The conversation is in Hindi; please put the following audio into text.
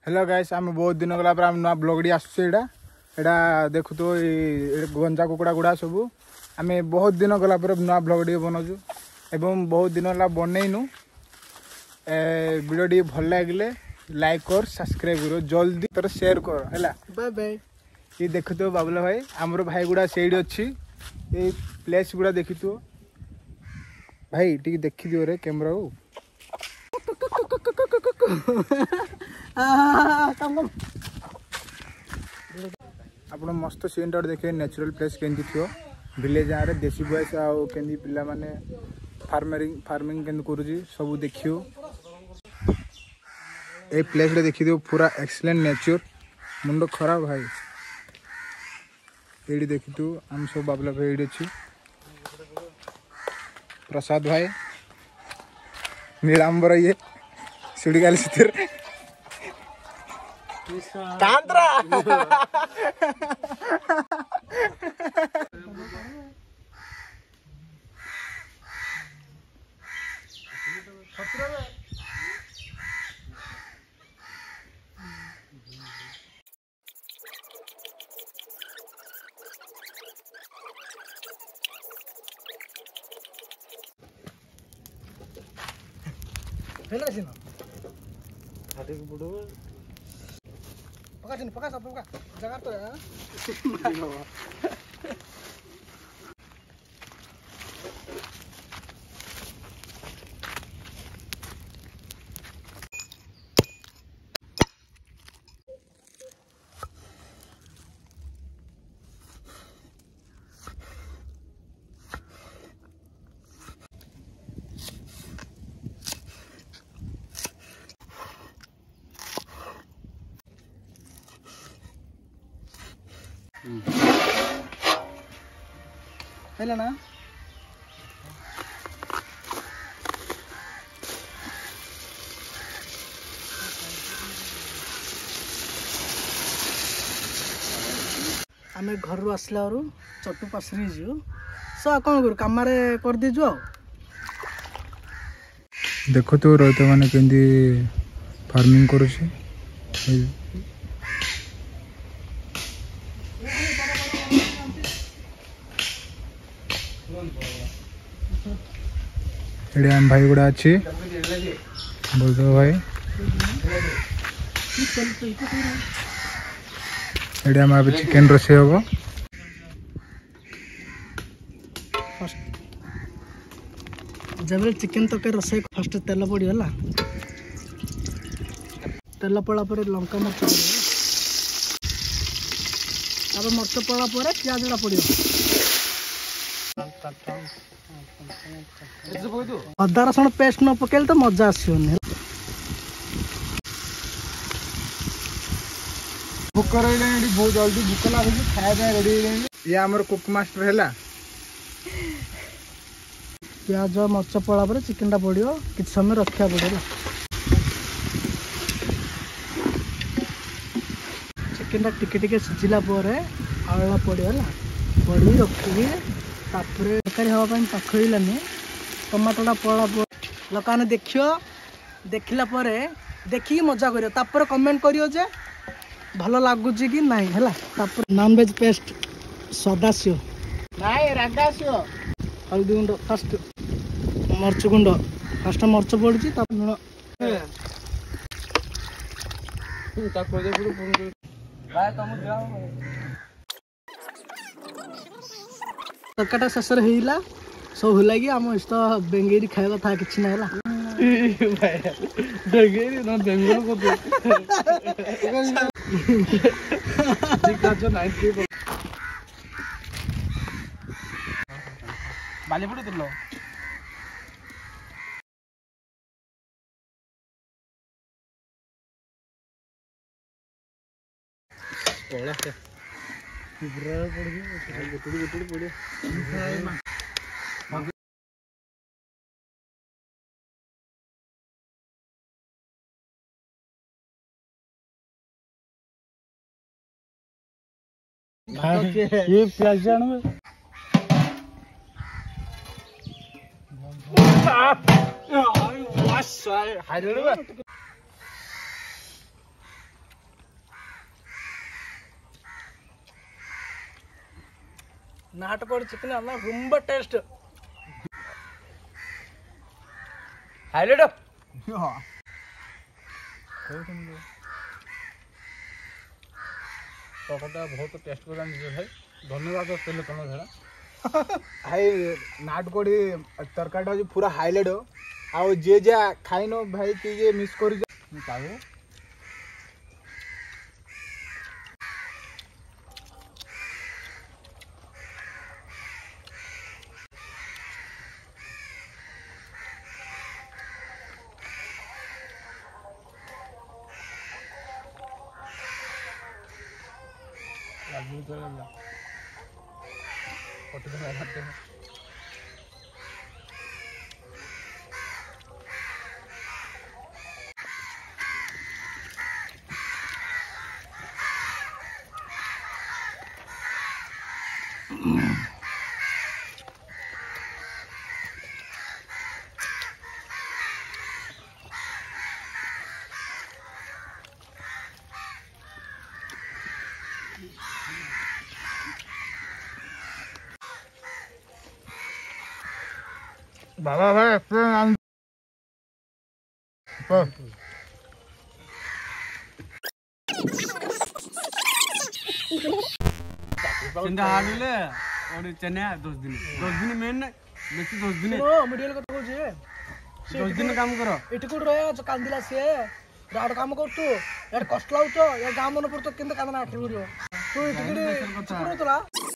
हेलो गाइस आम बहुत दिन गला पर नुआ ब्लॉगडी आसुचे एटा देखु तो गंजा कुकुड़ा गुड़ा सब आम बहुत दिन गला पर नुआ ब्लॉगडी बनाऊँ एवं बहुत दिन है बनईनु वीडियो भल लगे लाइक कर सब्सक्राइब करो जल्दी तर शेयर कर है बाय बाय। ये देखु तो बाबुला भाई आमर भाई गुड़ा से अच्छी ये प्लेस गुड़ा देखी तो भाई टी देखी दियो रे कैमरा को आप मस्त सीन टा देखिए नेचुरल प्लेस केंदी थियो विलेज आरे देसी बॉयस आउ केंदी पिला माने फार्मिंग केंदी करूजी सब देखियो ए प्लेस रे देखि दियो पूरा एक्सीलेंट नेचर मुंडो खराब भाई एडी देखि तू हम सब बाबला भाई एडी अछि प्रसाद भाई नीलांबर ये सुड़ीगाल सितर कांद्रा हेला सिनो हाथे को बुडो पका सब पका जगह तो है हेला ना आमे घर रु आसला चट्टू पासरी जो स कौन कर काम कर दीजु देखो तो रोहित माने केंदी फार्मिंग करूछे एडे हम भाई गुड़ा अच्छी बोल दो भाई एडे हम अब चिकन रोसे होबो जब चिकन तो के रोसे फर्स्ट तेल पड़ी होला तेल पड़ा पर लंका मरच अब मरच पड़ा पर प्याज ला पड़ी अदा रसुण पेस्ट न पकेल तो मजा आसोनी भूक रही बहुत जल्दी भूक लगे खाया रेडी ये आमर कुक मास्टर है प्याज मरच पड़ा पर चिकन टा पड़ो कि समय रखा पड़ेगा चिकन टा टिके सिझिला आलना पड़ेगा पड़ी रखिए तरकारी हाँपाई पाखलानी टमाटोटा पड़ा लोकाने देखला देखिए मजा कर कमेंट करियो जे भल लगुच कि नहीं है नॉनवेज पेस्ट सदास्यो नहीं रागास्यो हल्दी गुंड फास्ट मरच गुंड फास्ट मरच पड़ी तरकाटा शेष होगा सब होला कि आम इष्ट बेंगेरी खाଇବା था किछि ना होला बेंगेरी ना बेंगल को ठीक है 90 बाली पड़ी दिलो कोला से पूरा पड़ गया गुटड़ी पड़ी ये प्याज जान में నాటుకోడి చికెన్ అన్న రొంబ టేస్ట్ హైలైట్ ତରକାରୀଟା ବହୁତ ଟେଷ୍ଟ କରି ଜାଣିଛ ଭାଇ ଧନ୍ୟବାଦ ତେଲ ତମ ଧରା ଭାଇ ନାଟକୋଡ଼ି ତରକାରୀଟା ହେଉଛି ପୁରା ହାଇଲାଇଟ୍ ଆଉ ଯିଏ ଯିଏ ଖାଇନ ଭାଇ କିଏ ମିସ୍ କରିଛ ପାଉ Lagu itu lah. Foto itu banget deh. ବାବା ଭାଇ चिंता हाडले और चने 10 दिन मेन बेसी 10 दिन ମିଡିଆଲ କଥା କହୁଛି 10 दिन काम करो ଏଠି କୋଉଠି ରହିବା କାନ୍ଦିଲା ସିଏ ରାଡ କାମ କରୁଛୁ ଇଆଡେ କଷ୍ଟ ଲାଗୁଛ ଇଆଡେ ଗାଁ ମନେ ପଡୁଛ କେମିତି କାନ୍ଦନା ଆଖି ପଡିବ ତୁ ଏଠି କୋଉଠି ରହୁଥିଲା